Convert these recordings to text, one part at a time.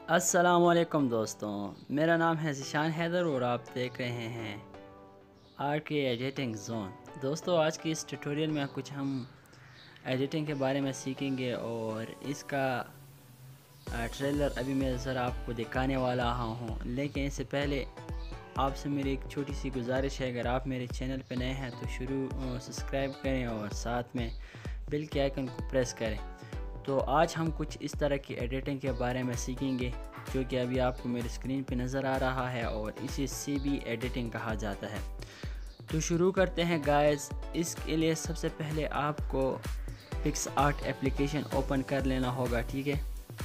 अस्सलामुअलैकुम दोस्तों, मेरा नाम है ज़ीशान हैदर और आप देख रहे हैं RK एडिटिंग जोन। दोस्तों, आज की इस ट्यूटोरियल में कुछ हम एडिटिंग के बारे में सीखेंगे और इसका ट्रेलर अभी मैं ज़रा आपको दिखाने वाला हूँ। लेकिन इससे पहले आपसे मेरी एक छोटी सी गुजारिश है, अगर आप मेरे चैनल पर नए हैं तो सब्सक्राइब करें और साथ में बेल के आइकन को प्रेस करें। तो आज हम कुछ इस तरह की एडिटिंग के बारे में सीखेंगे जो कि अभी आपको मेरे स्क्रीन पे नज़र आ रहा है और इसे CB एडिटिंग कहा जाता है। तो शुरू करते हैं गाइस। इसके लिए सबसे पहले आपको पिक्सआर्ट एप्लीकेशन ओपन कर लेना होगा, ठीक है।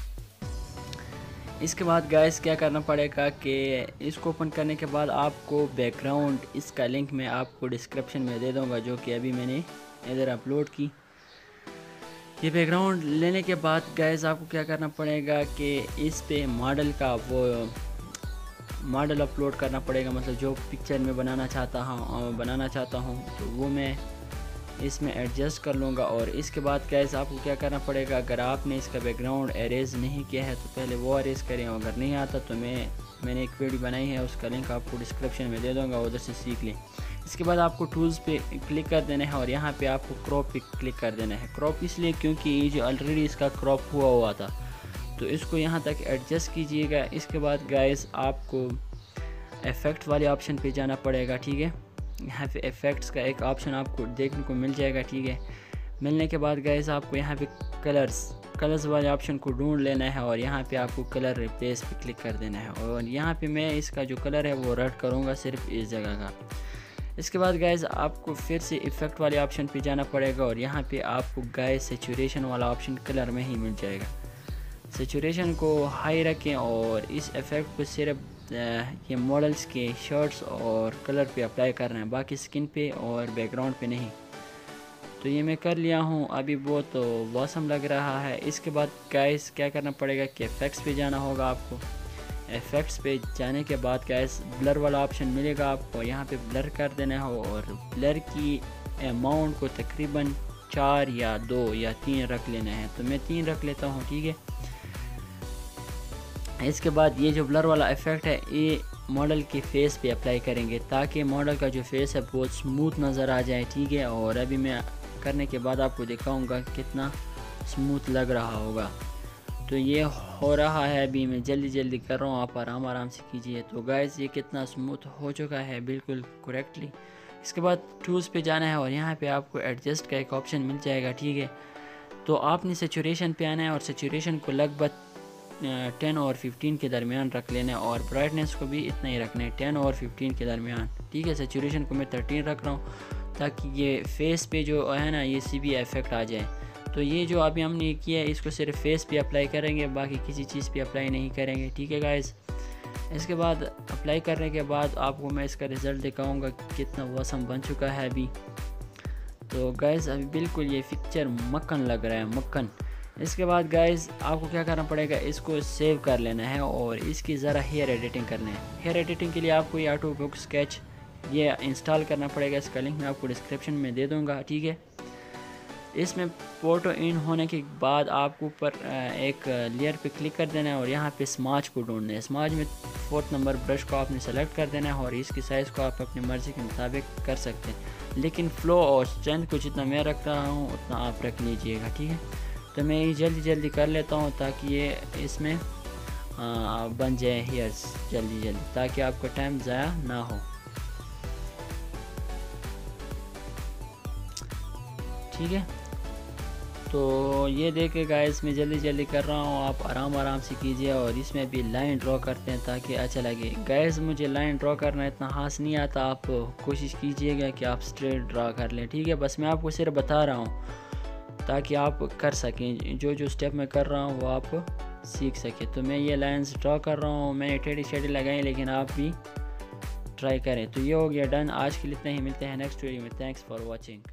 इसके बाद गाइस क्या करना पड़ेगा कि इसको ओपन करने के बाद आपको बैकग्राउंड, इसका लिंक मैं आपको डिस्क्रिप्शन में दे दूँगा जो कि अभी मैंने इधर अपलोड की। ये बैकग्राउंड लेने के बाद गाइस आपको क्या करना पड़ेगा कि इस पे मॉडल का वो मॉडल अपलोड करना पड़ेगा, मतलब जो पिक्चर में बनाना चाहता हूँ तो वो मैं इसमें एडजस्ट कर लूँगा। और इसके बाद गाइस आपको क्या करना पड़ेगा, अगर आपने इसका बैकग्राउंड एरेज नहीं किया है तो पहले वो एरेज करें। अगर नहीं आता तो मैंने एक वीडियो बनाई है, उसका लिंक आपको डिस्क्रिप्शन में दे दूँगा, उधर से सीख लें। इसके बाद आपको टूल्स पे क्लिक कर देना है और यहाँ पे आपको क्रॉप पे क्लिक कर देना है। क्रॉप इसलिए क्योंकि ये जो ऑलरेडी इसका क्रॉप हुआ था तो इसको यहाँ तक एडजस्ट कीजिएगा। इसके बाद गाइस आपको इफ़ेक्ट वाले ऑप्शन पे जाना पड़ेगा, ठीक है। यहाँ पे इफ़ेक्ट्स का एक ऑप्शन आपको देखने को मिल जाएगा, ठीक है। मिलने के बाद गाइस आपको यहाँ पे कलर्स वाले ऑप्शन को ढूंढ लेना है और यहाँ पे आपको कलर रिप्लेस पे क्लिक कर देना है। और यहाँ पे मैं इसका जो कलर है वो रेड करूँगा, सिर्फ इस जगह का। इसके बाद गाइस आपको फिर से इफ़ेक्ट वाले ऑप्शन पे जाना पड़ेगा और यहाँ पे आपको गाइस सैचुरेशन वाला ऑप्शन कलर में ही मिल जाएगा। सैचुरेशन को हाई रखें और इस इफ़ेक्ट को सिर्फ ये मॉडल्स के शर्ट्स और कलर पे अप्लाई करना है, बाकी स्किन पे और बैकग्राउंड पे नहीं। तो ये मैं कर लिया हूँ, अभी वो तो मौसम लग रहा है। इसके बाद गाइस क्या करना पड़ेगा कि इफ़ेक्ट्स पे जाना होगा आपको। इफ़ेक्ट्स पे जाने के बाद गाइस ब्लर वाला ऑप्शन मिलेगा आपको, यहाँ पे ब्लर कर देना हो और ब्लर की अमाउंट को तकरीबन 4 या 2 या 3 रख लेना है। तो मैं 3 रख लेता हूँ, ठीक है। इसके बाद ये जो ब्लर वाला इफ़ेक्ट है ये मॉडल के फेस पे अप्लाई करेंगे ताकि मॉडल का जो फेस है बहुत स्मूथ नज़र आ जाए, ठीक है। और अभी मैं करने के बाद आपको दिखाऊंगा कितना स्मूथ लग रहा होगा। तो ये हो रहा है, अभी मैं जल्दी कर रहा हूँ, आप आराम से कीजिए। तो गाइस ये कितना स्मूथ हो चुका है बिल्कुल करेक्टली। इसके बाद टूल्स पे जाना है और यहाँ पे आपको एडजस्ट का एक ऑप्शन मिल जाएगा, ठीक है। तो आपने सैचुरेशन पे आना है और सैचुरेशन को लगभग 10 और 15 के दरमियान रख लेना है और ब्राइटनेस को भी इतना ही रखना है, 10 और 15 के दरमियान, ठीक है। सैचुरेशन को मैं 13 रख रहा हूँ ताकि ये फेस पे जो है ना ये CB इफ़ेक्ट आ जाए। तो ये जो अभी हमने किया है इसको सिर्फ फेस पे अप्लाई करेंगे, बाकी किसी चीज़ पे अप्लाई नहीं करेंगे, ठीक है गाइस। इसके बाद अप्लाई करने के बाद आपको मैं इसका रिज़ल्ट दिखाऊंगा कितना मौसम बन चुका है अभी। तो गाइस अभी बिल्कुल ये पिक्चर मक्खन लग रहा है, मक्खन। इसके बाद गाइस आपको क्या करना पड़ेगा, इसको सेव कर लेना है और इसकी ज़रा हेयर एडिटिंग करना है। हेयर एडिटिंग के लिए आपको ये ऑटोबुक स्केच ये इंस्टॉल करना पड़ेगा, इसका लिंक मैं आपको डिस्क्रिप्शन में दे दूँगा, ठीक है। इसमें फ़ोटो इन होने के बाद आपको ऊपर एक लेयर पे क्लिक कर देना है और यहाँ पे स्माच को ढूंढना है। स्माच में 4th नंबर ब्रश को आपने सेलेक्ट कर देना है और इसकी साइज़ को आप अपनी मर्ज़ी के मुताबिक कर सकते हैं, लेकिन फ्लो और स्ट्रेंथ को जितना मैं रख रहा हूँ उतना आप रख लीजिएगा, ठीक है। तो मैं ये जल्दी कर लेता हूँ ताकि ये इसमें बन जाए हेयर्स जल्दी ताकि आपका टाइम ज़ाया ना हो, ठीक है। तो ये देखे गाइस मैं जल्दी कर रहा हूँ, आप आराम से कीजिए। और इसमें भी लाइन ड्रॉ करते हैं ताकि अच्छा लगे। गाइस मुझे लाइन ड्रॉ करना इतना खास नहीं आता, आप कोशिश कीजिएगा कि आप स्ट्रेट ड्रॉ कर लें, ठीक है। बस मैं आपको सिर्फ बता रहा हूँ ताकि आप कर सकें, जो स्टेप मैं कर रहा हूँ वो आप सीख सकें। तो मैं ये लाइन्स ड्रॉ कर रहा हूँ, मैंने टेढ़ी शेढ़ी लगाई, लेकिन आप भी ट्राई करें। तो ये हो गया डन। आज के लिए इतना ही, मिलते हैं नेक्स्ट वीडियो में। Thanks for watching.